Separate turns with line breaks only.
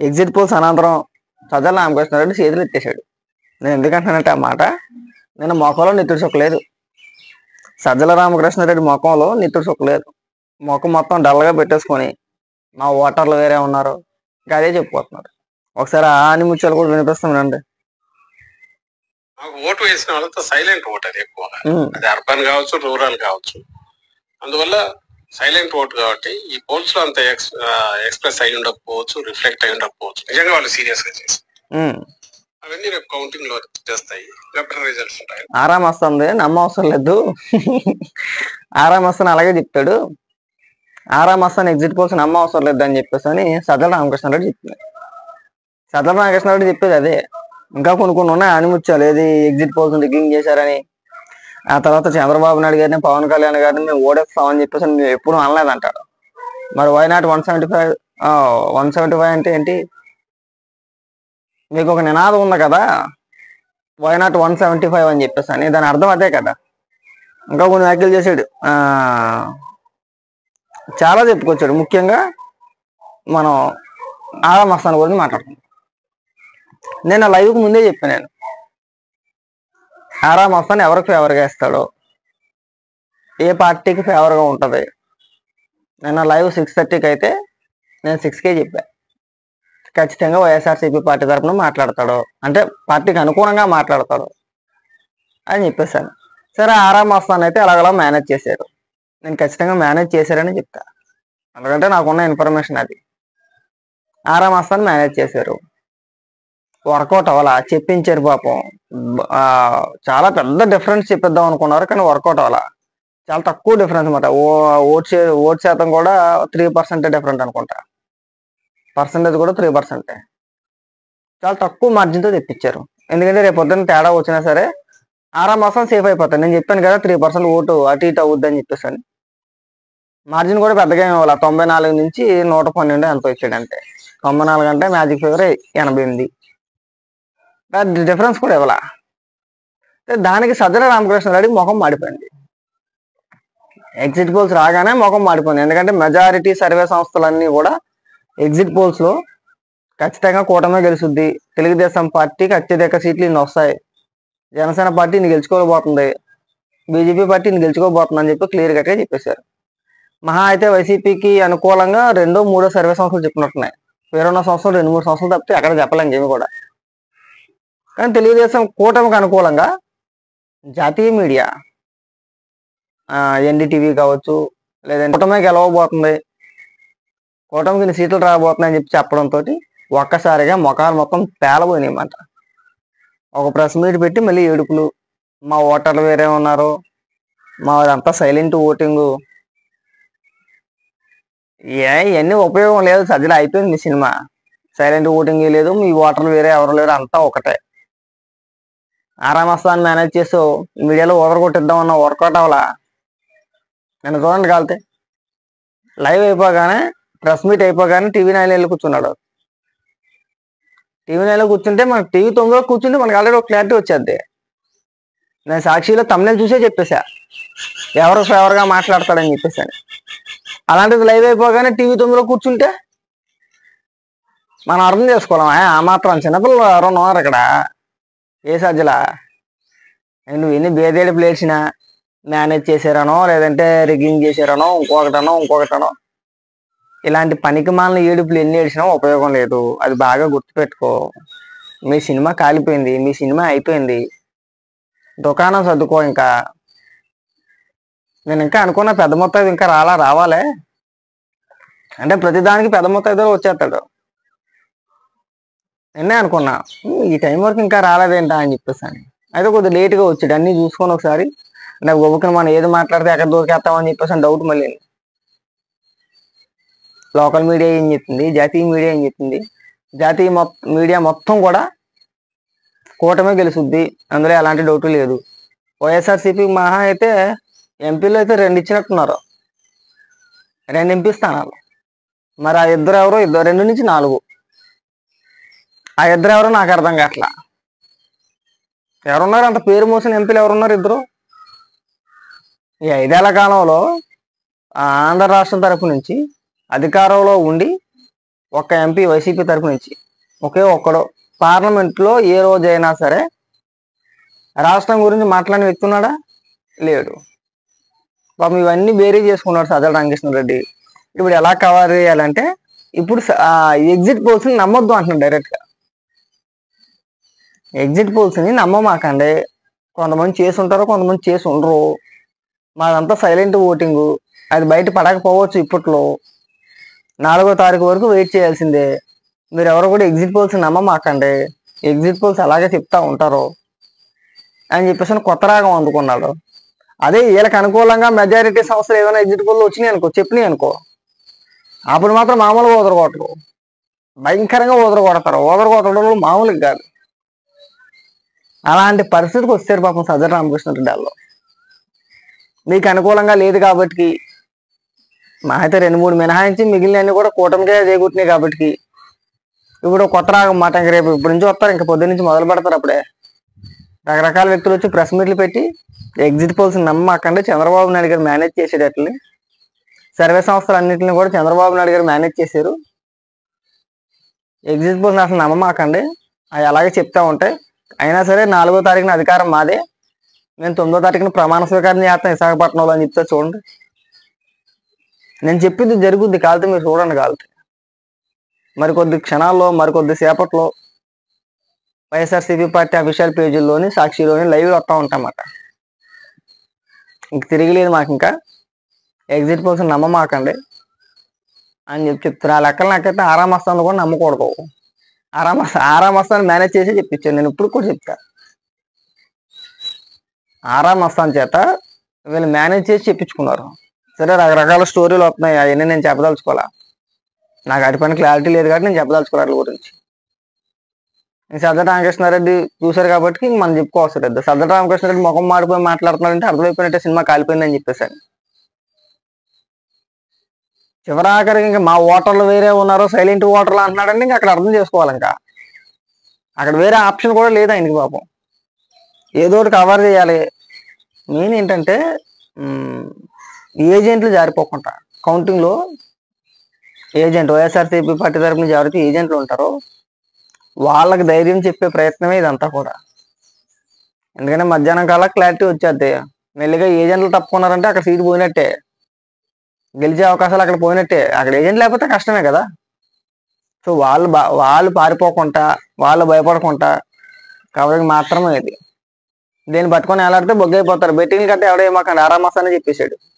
Exit polls అనంతరం సజ్జల రామకృష్ణారెడ్డి చేతులు ఎత్తేసాడు. నేను ఎందుకంటానంటే ఆ మాట, నేను మొఖంలో నెత్తురు చుక్కలేదు. సజ్జల రామకృష్ణారెడ్డి ముఖంలో నెత్తురు చుక్కలేదు. ముఖం మొత్తం డల్గా పెట్టేసుకొని మా ఓటర్లు వేరే ఉన్నారు ఇంకా అదే చెప్పుకోతున్నారు. ఒకసారి ఆని ముత్యాలు కూడా వినిపిస్తానండి.
ఓటు వేసిన వాళ్ళతో సైలెంట్ ఓట్ అది ఎక్కువగా, అది అర్బన్ కావచ్చు రూరల్ కావచ్చు, అందువల్ల సైలెంట్ ఓట్ కాబట్టి ఈ పోల్స్ లో అంత ఎక్స్ప్రెస్ అయి ఉండకపోవచ్చు, రిఫ్లెక్ట్ అయి ఉండకపోవచ్చు. నిజంగా వాళ్ళు సీరియస్ గా చేసి అవన్నీ రేపు కౌంటింగ్ లో చేస్తాయి, బెటర్ రిజల్ట్స్ ఉంటాయి.
ఆరాం వస్తుంది, నమ్మ అవసరం లేదు. ఆరాం వస్తాను అలాగే చెప్తాడు. ఆరాం వస్తాను ఎగ్జిట్ పోల్స్ నమ్మ అవసరం లేదు అని చెప్పేసి అని సజ్జల రామకృష్ణారెడ్డి చెప్తుంది. సజ్జల రామకృష్ణారెడ్డి చెప్పేది అదే. ఇంకా కొన్ని ఉన్నాయి ఆనిముత్యాలు, ఏది ఎగ్జిట్ పోల్స్ రిగ్గింగ్ చేశారని, ఆ తర్వాత చంద్రబాబు నాయుడు గారిని పవన్ కళ్యాణ్ గారిని మేము ఓడేస్తామని చెప్పేసి మేము ఎప్పుడు అనలేదంటాడు. మరి వై నాట్ 175? 175 అంటే ఏంటి? మీకు ఒక నినాదం ఉంది కదా, వై నాట్ 175 అని చెప్పేసి అని, దాని అర్థం అదే కదా. ఇంకా కొన్ని వ్యాఖ్యలు చేశాడు, చాలా చెప్పుకొచ్చాడు. ముఖ్యంగా మనం ఆరా మస్తాన్ గురించి మాట్లాడుతున్నాం. నేను లైవ్కి ముందే చెప్పాను, నేను ఆరా మస్తాన్ ఎవరికి ఫేవర్గా ఇస్తాడో, ఏ పార్టీకి ఫేవర్గా ఉంటుంది. నిన్న లైవ్ 6:30కి అయితే నేను 6కే చెప్పా, ఖచ్చితంగా వైఎస్ఆర్సీపీ పార్టీ తరఫున మాట్లాడతాడు, అంటే పార్టీకి అనుకూలంగా మాట్లాడతాడు అని చెప్పేశాను. సరే ఆరా మస్తాన్ అయితే అలాగలా మేనేజ్ చేశారు. నేను ఖచ్చితంగా మేనేజ్ చేశారని చెప్తా, ఎందుకంటే నాకున్న ఇన్ఫర్మేషన్ అది. ఆరా మస్తాన్ మేనేజ్ చేశారు, వర్కౌట్ అవ్వాలా, చెప్పించారు పాపం. చాలా పెద్ద డిఫరెన్స్ చెప్పిద్దాం అనుకున్నారు కానీ వర్కౌట్ అవ్వాలా, చాలా తక్కువ డిఫరెన్స్ అనమాట. ఓట్ శాతం కూడా 3% డిఫరెంట్ అనుకుంటా, పర్సంటేజ్ కూడా 3%. చాలా తక్కువ మార్జిన్తో తెప్పించారు. ఎందుకంటే రేపు పొద్దున్న తేడా వచ్చినా సరే ఆరా మాసం సేఫ్ అయిపోతాను. నేను చెప్పాను కదా 3% ఓటు అటు ఇటు అవుద్ది అని చెప్పేసాను. మార్జిన్ కూడా పెద్దగా ఏమి ఇవ్వాలి, 94 నుంచి 112 ఎంతో ఇచ్చాడు అంతే. 94 అంటే మ్యాజిక్ ఫిగర్ 88, డిఫరెన్స్ కూడా ఇవ్వాల. దానికి సజ్జల రామకృష్ణారెడ్డి ముఖం మాడిపోయింది. ఎగ్జిట్ పోల్స్ రాగానే ముఖం మాడిపోయింది. ఎందుకంటే మెజారిటీ సర్వే సంస్థలన్నీ కూడా ఎగ్జిట్ పోల్స్ లో ఖచ్చితంగా కూటమే గెలుస్తుంది, తెలుగుదేశం పార్టీకి అత్యధిక సీట్లు ఇన్ని వస్తాయి, జనసేన పార్టీ ఇన్ని గెలుచుకోబోతుంది, బీజేపీ పార్టీ ఇన్ని గెలుచుకోబోతుంది అని చెప్పి క్లియర్ కట్గా చెప్పేశారు. మహా అయితే వైసీపీకి అనుకూలంగా 2, 3 సర్వే సంస్థలు చెప్పినట్టున్నాయి. వేరున్న సంవత్సరం 2, 3 సంవత్సరాలు తప్పితే అక్కడ చెప్పలేం ఏమి కూడా. కానీ తెలుగుదేశం కూటమికి అనుకూలంగా జాతీయ మీడియా, ఎన్డీటీవీ కావచ్చు, లేదంటే కూటమే గెలవబోతుంది, కూటమికి ఇన్ని సీట్లు రాబోతున్నాయని చెప్పి చెప్పడంతో ఒక్కసారిగా మొఖాలు మొత్తం పేలబోయినాయన్నమాట. ఒక ప్రెస్ మీట్ పెట్టి మళ్ళీ ఏడుపులు, మా ఓటర్లు వేరే ఉన్నారు, మాదంతా సైలెంట్ ఓటింగు. ఇవన్నీ ఉపయోగం లేదు. సజ్జల అయిపోయింది మీ సినిమా, సైలెంట్ ఓటింగ్ లేదు, మీ ఓటర్లు వేరే ఎవరు లేరు, అంతా ఒకటే. ఆరామస్తాన్ని మేనేజ్ చేస్తూ మీడియాలో కొట్టిద్దామన్నా వర్కౌట్ అవ్వాలా. నేను చూడండి కాలితే లైవ్ అయిపోగానే, ప్రెస్ మీట్ అయిపోగానే టీవీ 9 వెళ్ళి కూర్చున్నాడు. టీవీ 9లో కూర్చుంటే మనకు టీవీ 9లో కూర్చుంటే మనకు ఆల్రెడీ ఒక క్లారిటీ వచ్చేది. నేను సాక్షిలో తమిళ చూసే చెప్పేశా ఎవరు ఫేవర్గా మాట్లాడతాడని చెప్పేసాను. అలాంటిది లైవ్ అయిపోగానే టీవీ 9లో కూర్చుంటే మనం అర్థం చేసుకోవాలా, ఆ మాత్రం చిన్నపిల్లలు ఎవరన్నా ఉన్నారు ఇక్కడ. ఏ సజ్జలా నువ్వు ఎన్ని బేదేడు ప్లేట్సినా మేనేజ్ చేశారనో, లేదంటే రిగ్గింగ్ చేశారనో, ఇంకొకటనో ఇలాంటి పనికి మాలిన ఏడుపులు ఎన్ని ఏడిచినా ఉపయోగం లేదు. అది బాగా గుర్తుపెట్టుకో. మీ సినిమా కాలిపోయింది, మీ సినిమా అయిపోయింది, దుకాణం సర్దుకో. ఇంకా నేను ఇంకా అనుకున్న పెద్ద మొత్తం ఇంకా రావాలే అంటే ప్రతిదానికి పెద్ద మొత్తం వచ్చేస్తాడు. నిన్నే అనుకున్నా ఈ టైం వరకు ఇంకా రాలేదేంటా అని చెప్పేసాను. అయితే కొద్దిగా లేట్గా వచ్చాడు, అన్నీ చూసుకొని ఒకసారి నాకు గొప్పకి మనం ఏది మాట్లాడితే ఎక్కడ దూరికేస్తామని చెప్పేసి డౌట్. మళ్ళీ లోకల్ మీడియా ఏం చెప్తుంది, జాతీయ మీడియా ఏం చెప్తుంది, జాతీయ మీడియా మొత్తం కూడా కూటమే గెలుస్తుంది, అందులో ఎలాంటి డౌట్ లేదు. వైఎస్ఆర్సీపీ మహా అయితే ఎంపీలు అయితే 2 ఇచ్చినట్టున్నారు, 2 ఎంపీ స్థానాలు. మరి ఆ ఇద్దరు ఎవరో 2 నుంచి 4, ఆ ఇద్దరు ఎవరో నాకు అర్థం కావట్లా. ఎవరున్నారు అంత పేరు మోసిన ఎంపీలు ఎవరున్నారు? ఇద్దరు. ఈ 5 ఏళ్ల కాలంలో ఆంధ్ర రాష్ట్రం తరపు నుంచి అధికారంలో ఉండి ఒక్క ఎంపీ వైసీపీ తరపు నుంచి ఒకే ఒక్కడు పార్లమెంట్లో ఏ రోజైనా సరే రాష్ట్రం గురించి మాట్లాడిన వ్యక్తి ఉన్నాడా? లేడు. పాపం ఇవన్నీ బేరీ చేసుకున్నాడు సజ్జల రామకృష్ణారెడ్డి. ఇప్పుడు ఎలా కవర్ చేయాలంటే ఇప్పుడు ఎగ్జిట్ పోల్స్ని నమ్మొద్దు అంటున్నాడు డైరెక్ట్గా. ఎగ్జిట్ పోల్స్ని నమ్మమాకండి, కొంతమంది చేసి ఉంటారు, కొంతమంది చేసి ఉండరు. మాదంతా సైలెంట్ ఓటింగు, అది బయట పడకపోవచ్చు. ఇప్పట్లో 4వ తారీఖు వరకు వెయిట్ చేయాల్సిందే. మీరు ఎవరు కూడా ఎగ్జిట్ పోల్స్ నమ్మమాకండి, ఎగ్జిట్ పోల్స్ అలాగే చెప్తా ఉంటారు అని చెప్పేసి కొత్త రాగం అందుకున్నాడు. అదే వీళ్ళకి అనుకూలంగా మెజారిటీ సంస్థలు ఏమైనా ఎగ్జిట్ పోల్ వచ్చినాయి అనుకో, చెప్పినాయి అనుకో, అప్పుడు మాత్రం మామూలుగా ఊదరగొట్టరు, భయంకరంగా ఊదరగొడతారు. ఊదరగొట్టడంలో మామూలుగా కాదు. అలాంటి పరిస్థితికి వచ్చారు పాపం సజ్జల రామకృష్ణారెడ్డి వాళ్ళు. మీకు అనుకూలంగా లేదు కాబట్టి మా అయితే 2-3 మినహాయించి మిగిలినవన్నీ కూడా కూటమికే చేకూర్చినాయి కాబట్టి ఇప్పుడు కొత్త రాగం మాట. ఇంక రేపు ఇప్పుడు నుంచి వస్తారు, ఇంకా పొద్దు నుంచి మొదలు పెడతారు. అప్పుడే రకరకాల వ్యక్తులు వచ్చి ప్రెస్ మీట్లు పెట్టి ఎగ్జిట్ పోల్స్ నమ్మకండి, చంద్రబాబు నాయుడు గారు మేనేజ్ చేసేటట్లని, సర్వే సంస్థలు అన్నింటిని కూడా చంద్రబాబు నాయుడు గారు మేనేజ్ చేశారు. ఎగ్జిట్ పోల్స్ అసలు నమ్మమాకండి, అవి అలాగే చెప్తా ఉంటాయి. అయినా సరే 4వ తారీఖున అధికారం మాదే, నేను 9వ తారీఖున ప్రమాణ స్వీకారం చేస్తాను విశాఖపట్నంలో అని చెప్తా. చూడండి, నేను చెప్పింది జరుగుద్ది, కాలితే మీరు చూడండి. కాలితే మరికొద్ది క్షణాల్లో, మరికొద్ది సేపట్లో వైఎస్ఆర్సీపీ పార్టీ అఫీషియల్ పేజీల్లోని, సాక్షిలోని లైవ్లు వస్తూ ఉంటాయన్నమాట. ఇంక తిరిగిలేదు మాకు. ఇంకా ఎగ్జిట్ పోల్స్ నమ్మమాకండి అని చెప్తున్నా. ఆ లెక్కలు నాకైతే ఆరామస్తాను కూడా నమ్మకూడదు. ఆరామస్తాను మేనేజ్ చేసి చెప్పించాను. నేను ఇప్పుడు కూడా చెప్తా, ఆరామస్తాను చేత వీళ్ళు మేనేజ్ చేసి చెప్పించుకున్నారు. సరే, రకరకాల స్టోరీలు వస్తున్నాయి, అవన్నీ నేను చెప్పదలుచుకోవాలా. నాకు అటు పని క్లారిటీ లేదు కాబట్టి నేను చెప్పదలుచుకోవాలి వాటి గురించి. సజ్జల రామకృష్ణారెడ్డి చూశారు కాబట్టి మనం చెప్పుకోవచ్చు లేదు. సజ్జల రామకృష్ణారెడ్డి ముఖం మాడిపోయి మాట్లాడుతున్నాడంటే అర్థమైపోయినట్టే సినిమా కాలిపోయిందని చెప్పేసాను. చివరాఖరికి ఇంకా మా ఓటర్లు వేరే ఉన్నారు, సైలెంట్ ఓటర్లు అంటున్నాడంటే ఇంకా అక్కడ అర్థం చేసుకోవాలి. ఇంకా అక్కడ వేరే ఆప్షన్ కూడా లేదు ఆయనకి పాపం. ఏదో ఒకటి కవర్ చేయాలి. మెయిన్ ఏంటంటే ఏజెంట్లు జారిపోకుండా, కౌంటింగ్లో వైఎస్ఆర్సీపీ పార్టీ తరపు నుంచి ఎవరైతే ఏజెంట్లు ఉంటారో వాళ్ళకి ధైర్యం చెప్పే ప్రయత్నమే ఇదంతా కూడా. ఎందుకంటే మధ్యాహ్నం కల్లా క్లారిటీ వచ్చేద్ది. మెల్లిగా ఏజెంట్లు తప్పుకున్నారంటే అక్కడ సీటు పోయినట్టే, గెలిచే అవకాశాలు అక్కడ పోయినట్టే. అక్కడ ఏజెంట్ లేకపోతే కష్టమే కదా. సో వాళ్ళు పారిపోకుండా, వాళ్ళు భయపడకుండా కవరింగ్ మాత్రమే ఇది. దీన్ని పట్టుకొని ఎలాడితే బొగ్గైపోతారు. బెట్టింగ్ కట్టే ఎవడేమాకండి, ఆరామస్తానే చెప్పేశాడు.